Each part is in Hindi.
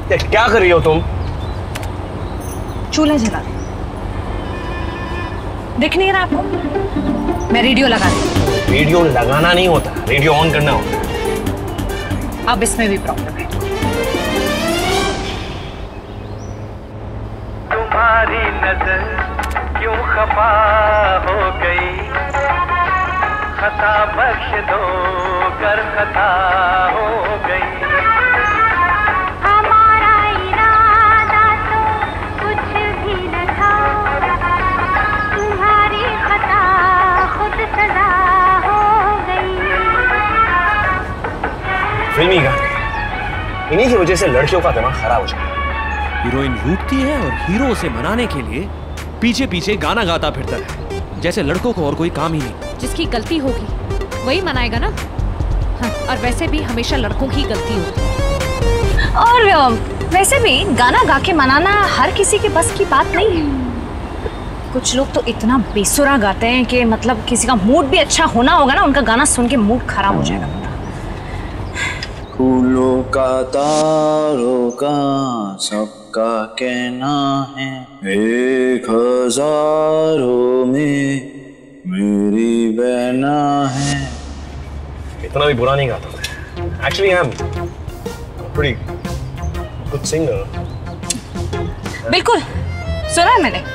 क्या कर रही हो तुम? चूल्हा जला रही। दिख नहीं रहा आपको? मैं रेडियो लगा रही। रेडियो लगाना नहीं होता, रेडियो ऑन करना होता है। अब इसमें भी प्रॉब्लम है। तुम्हारी नजर क्यों खफा हो गई, खता बख्श दो कर खता हो गई। हमारा इरादा तो कुछ भी न था, तुम्हारी खता खुद सजा हो गई। फिल्मी गाने, इन्हीं की वजह से लड़कियों का दिमाग खराब हो जाता है। हीरोइन रूठती है और हीरो उसे मनाने के लिए पीछे पीछे गाना गाता फिरता है, जैसे लड़कों को और कोई काम ही नहीं। जिसकी गलती होगी वही मनाएगा ना। हाँ, और वैसे भी हमेशा लड़कों की गलती होती है। और वैसे भी गाना गा के मनाना हर किसी के बस की बात नहीं है। कुछ लोग तो इतना बेसुरा गाते हैं कि मतलब किसी का मूड भी अच्छा होना होगा ना, उनका गाना सुन के मूड खराब हो जाएगा। फूलों का तारों का सबका कहना है, एक हजारों में मेरी बहना है। इतना भी बुरा नहीं गाता मैं। Actually, I'm pretty good singer. बिल्कुल, सुना है मैंने।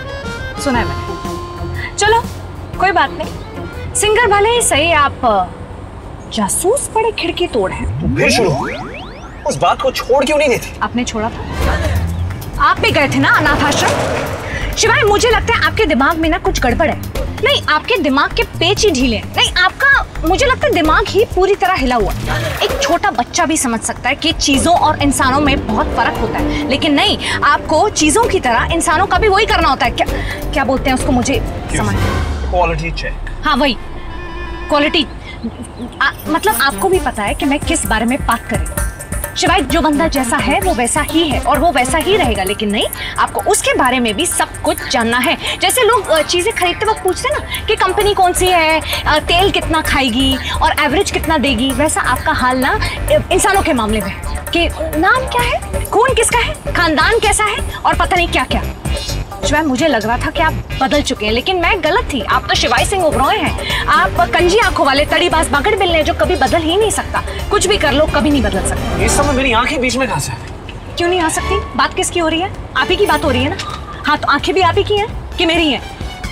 चलो कोई बात नहीं, सिंगर भले ही सही, आप जासूस बड़े खिड़की तोड़ हैं। फिर शुरू हो गई। उस बात को छोड़ क्यों नहीं देती? आपने छोड़ा था? आप भी गए थे ना अनाथ आश्रम? शिवाय मुझे लगता है आपके दिमाग में ना कुछ गड़बड़ है। नहीं, आपके दिमाग के पेच ही ढीले हैं। नहीं, आपका मुझे लगता है दिमाग ही पूरी तरह हिला हुआ। एक छोटा बच्चा भी समझ सकता है कि चीजों और इंसानों में बहुत फर्क होता है, लेकिन नहीं, आपको चीजों की तरह इंसानों का भी वही करना होता है। क्या बोलते हैं उसको, मुझे समझ। Quality check. हाँ वही क्वालिटी। मतलब आपको भी पता है कि मैं किस बारे में बात कर रही हूँ। शिवाय जो बंदा जैसा है वो वैसा ही है और वो वैसा ही रहेगा, लेकिन नहीं, आपको उसके बारे में भी सब कुछ जानना है। जैसे लोग चीजें खरीदते वक्त पूछते हैं ना कि कंपनी कौन सी है, तेल कितना खाएगी और एवरेज कितना देगी, वैसा आपका हाल ना इंसानों के मामले में कि नाम क्या है, खून किसका है, खानदान कैसा है और पता नहीं क्या क्या। शिवाय मुझे लग रहा था कि आप बदल चुके हैं, लेकिन मैं गलत थी। आप तो शिवाय सिंह ओबरॉय हैं। आप कंजी आंखों वाले तड़ीबाज बागड़ बिल्ले जो कभी बदल ही नहीं सकता। कुछ भी कर लो कभी नहीं बदल सकता। इस समय मेरी आंखें बीच में कहां से? क्यों नहीं आ सकती? बात किसकी हो रही है? आप ही की बात हो रही है ना। हाँ, तो आंखें भी आप ही की हैं कि मेरी हैं?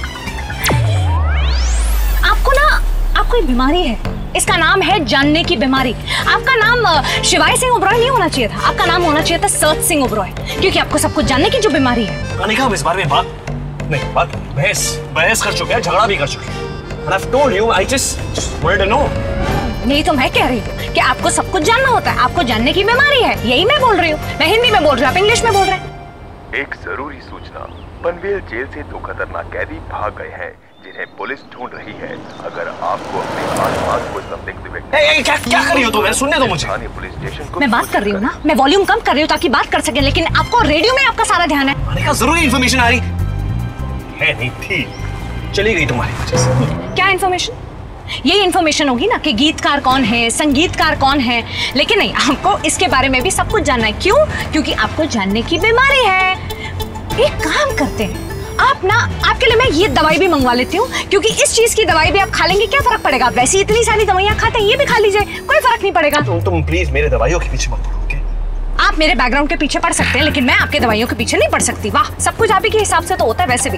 आपको एक बीमारी है, इसका नाम है जानने की बीमारी। आपका नाम शिवाय सिंह ओबरॉय नहीं होना चाहिए था, आपका नाम होना चाहिए था सर्च सिंह ओबरॉय, क्योंकि आपको सब कुछ जानने की जो बीमारी है। अनिका, हम इस बारे में बात बहस कर चुके हैं, झगड़ा भी कर चुके हैं। And I've told you, I just wanted to know. नहीं तो मैं कह रही हूँ कि आपको सब कुछ जानना होता है, आपको जानने की बीमारी है, यही मैं बोल रही हूँ। मैं हिंदी में बोल रही हूँ, आप इंग्लिश में बोल रहे हैं। एक जरूरी सूचना, पनवेल जेल से 2 खतरनाक कैदी भाग गए हैं, जिन्हें पुलिस ढूंढ रही है। अगर आपको अपने आसपास कोई संदिग्ध व्यक्ति क्या कर रही हो तुम? सुनने दो मुझे। पुलिस स्टेशन को मैं बात कर रही हूँ ना, मैं वॉल्यूम कम कर रही हूँ ताकि बात कर सकें, लेकिन आपको रेडियो में आपका सारा ध्यान है। अनिका, जरूरी इंफॉर्मेशन आ रही है, नहीं थी, चली गई तुम्हारी वजह से। क्या इंफॉर्मेशन? ये इंफॉर्मेशन होगी ना कि गीतकार कौन है, संगीतकार कौन है, लेकिन नहीं, आपको इसके बारे में भी सब कुछ जानना है। क्यों? क्योंकि आपको जानने की बीमारी है। एक काम करते हैं, आप ना, आपके लिए मैं ये दवाई भी मंगवा लेती हूँ, क्योंकि इस चीज की दवाई भी आप खा लेंगे, क्या फर्क पड़ेगा? वैसे ही इतनी सारी दवाइयाँ खाते हैं, ये भी खा लीजिए, कोई फर्क नहीं पड़ेगा। तुम प्लीज मेरे दवाइयों के पीछे मत पड़ो, ओके? आप मेरे बैकग्राउंड के पीछे पड़ सकते हैं, लेकिन मैं आपके दवाइयों के पीछे नहीं पड़ सकती। वाह, सब कुछ आप ही के हिसाब से तो होता है वैसे भी।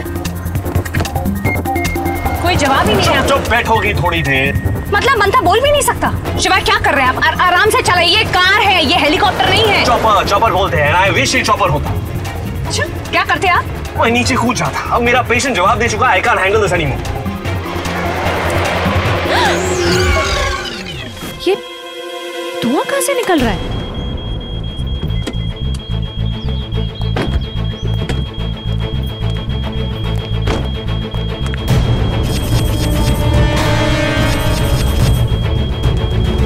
कोई जवाब ही नहीं है। चुप बैठोगी थोड़ी देर? मतलब बनता बोल भी नहीं सकता। शिवाय क्या कर रहे हैं आप? आराम से चलाइए, कार है, ये हेलीकॉप्टर नहीं है। चॉपर बोलते हैं। I wish ये चॉपर होता। अच्छा, क्या करते आप? मैं नीचे कूद जाता। अब मेरा पेशेंट जवाब दे चुका है, I can't handle this anymore। ये धुआं कहाँ से निकल रहा है?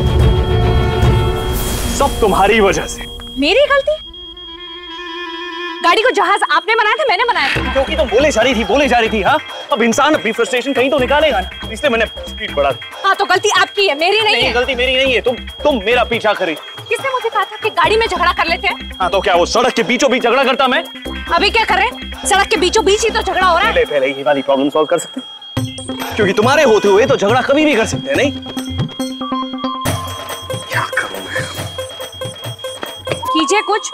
सब तुम्हारी वजह से। मेरी गलती? गाड़ी को जहाज आपने बनाया था, मैंने बनाया था? क्योंकि तुम बोले जा रही थी। हाँ, अब इंसान अपनी फ्रस्ट्रेशन कहीं तो निकालेगा ना, इसलिए मैंने स्पीड बढ़ा दी। हाँ, तो गलती आपकी है, मेरी नहीं है। गलती मेरी नहीं है, तुम मेरा पीछा करी। किसने मुझे कहा था कि गाड़ी में झगड़ा कर लेते हैं? हाँ, तो क्या वो सड़क के बीचों बीच झगड़ा करता मैं? अभी क्या कर रहे हैं? सड़क के बीचों बीच ही तो झगड़ा हो रहा है। पहले ये वाली प्रॉब्लम सॉल्व कर सकते, क्योंकि तुम्हारे होते हुए तो झगड़ा कभी भी कर सकते हैं, नहीं? क्या करूं मैं? कीजिए कुछ।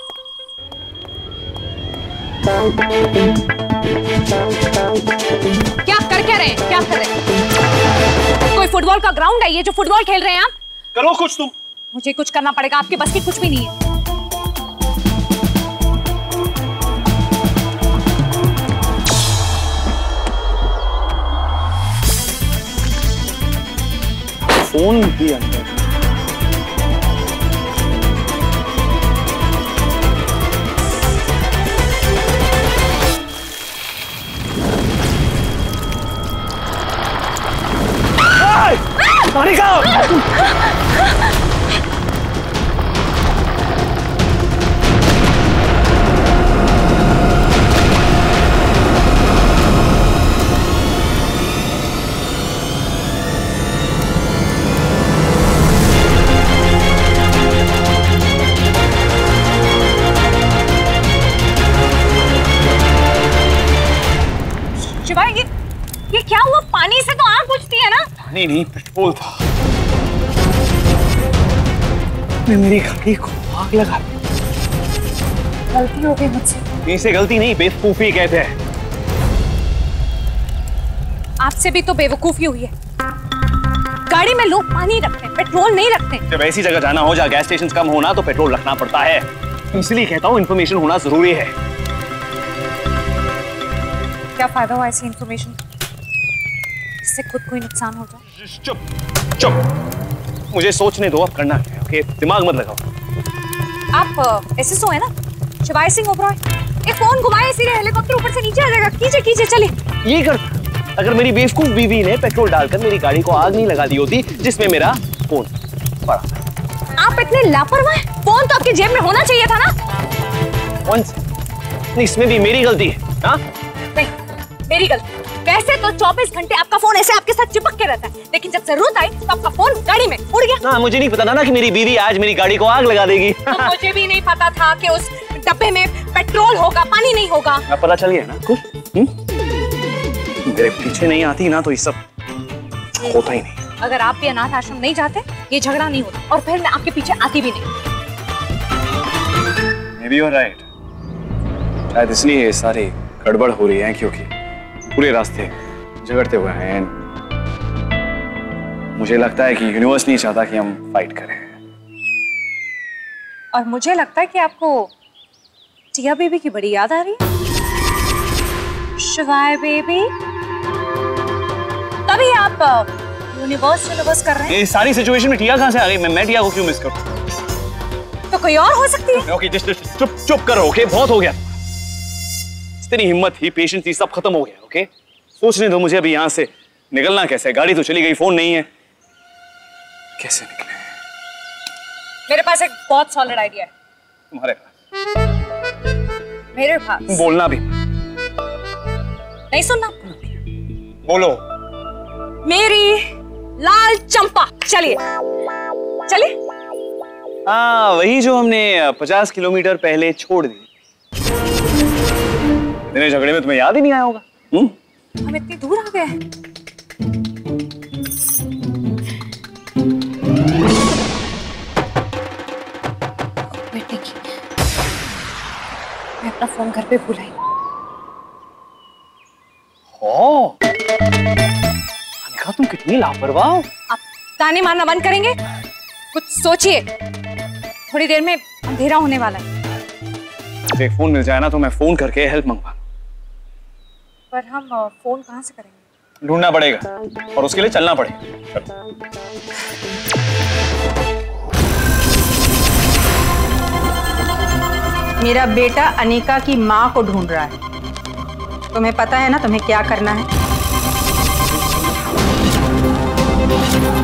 क्या कर रहे हैं? क्या कर रहे हैं? कोई फुटबॉल का ग्राउंड है ये जो फुटबॉल खेल रहे हैं आप? करो कुछ तुम। मुझे कुछ करना पड़ेगा, आपके बस की कुछ भी नहीं है। फोन भी अंदर। अनिका! शिवाय, ये क्या हुआ? पानी से तो आग बुझती है ना? नहीं, पेट्रोल था। मैं मेरी गाड़ी को आग लगा दी। गलती हो गई मुझसे। इसे गलती नहीं, बेवकूफी कहते हैं। आपसे भी तो बेवकूफी हुई है। गाड़ी में लोग पानी रखते हैं, पेट्रोल नहीं रखते। जब ऐसी जगह जाना हो जहाँ गैस स्टेशन कम होना, तो पेट्रोल रखना पड़ता है। इसलिए कहता हूँ इन्फॉर्मेशन होना जरूरी है। क्या फायदा हुआ ऐसी इन्फॉर्मेशन, इससे खुद कोई नुकसान हो जाए? चुप, मुझे सोचने दो, अब करना है। ओके, दिमाग मत लगाओ। आप एसएसओ है ना, शिवाय सिंह ओबरॉय? एक फोन घुमाए, सीधे हेलीकॉप्टर ऊपर से नीचे आ जाएगा। कीजिए, चलिए। ये कर, अगर मेरी बेवकूफ बीवी ने पेट्रोल डालकर मेरी गाड़ी को आग नहीं लगा दी होती जिसमें मेरा फोन पड़ा। आप इतने लापरवाह? फोन तो आपकी जेब में होना चाहिए था ना। नहीं, इसमें भी मेरी गलती है। हाँ, नहीं, मेरी गलती। वैसे तो 24 घंटे आपका फोन ऐसे आपके साथ चिपक के रहता है, लेकिन जब जरूरत आई तो आपका फोन गाड़ी में उड़ गया। ना, मुझे नहीं पता ना कि मेरी बीवी आज मेरी गाड़ी को आग लगा देगी। तो मुझे भी नहीं पता था कि उस डब्बे में पेट्रोल होगा, पानी नहीं होगा। अब पता चल गया ना कुछ? मेरे पीछे नहीं आती ना तो ये सब होता ही नहीं। अगर आप भी अनाथ आश्रम नहीं जाते, ये झगड़ा नहीं होता, और फिर मैं आपके पीछे आती भी नहीं। Maybe you're right. शायद इसलिए ये सारी गड़बड़ हो रही है, क्योंकि पूरे रास्ते झगड़ते हुए हैं। मुझे लगता है कि यूनिवर्स नहीं चाहता कि हम फाइट करें। और मुझे लगता है कि आपको टिया बेबी की बड़ी याद आ रही है। शिवाय बेबी, तभी आप यूनिवर्स कर रहे हैं। ये सारी सिचुएशन में टिया कहाँ से आ गई? मैं टिया को क्यों मिस करूं? तो कोई और हो सकती है। ओके, चुप करो। ओके, बहुत हो गया। इतनी हिम्मत थी, पेशेंस थी, सब खत्म हो गया। ओके, सोचने दो मुझे अभी यहाँ से निकलना कैसे। गाड़ी तो चली गई, फोन नहीं है, कैसे निकले? मेरे पास एक बहुत सॉलिड आइडिया है। तुम्हारे पास? मेरे पास। बोलना भी नहीं, सुनना। बोलो। मेरी लाल चंपा। चलिए। हाँ, वही जो हमने 50 किलोमीटर पहले छोड़ दी। इतने झगड़े में तुम्हें याद ही नहीं आया होगा। हम इतनी दूर आ गए हैं। बेटे की, मैं अपना फोन घर पे भूल आई। अनिका, तुम कितनी लापरवाह हो। आप ताने मारना बंद करेंगे? कुछ सोचिए, थोड़ी देर में अंधेरा होने वाला है। एक फोन मिल जाए ना तो मैं फोन करके हेल्प मंगवा। पर हम फोन कहाँ से करेंगे? ढूंढना पड़ेगा, और उसके लिए चलना पड़ेगा। मेरा बेटा अनिका की माँ को ढूंढ रहा है। तुम्हें पता है ना तुम्हें क्या करना है?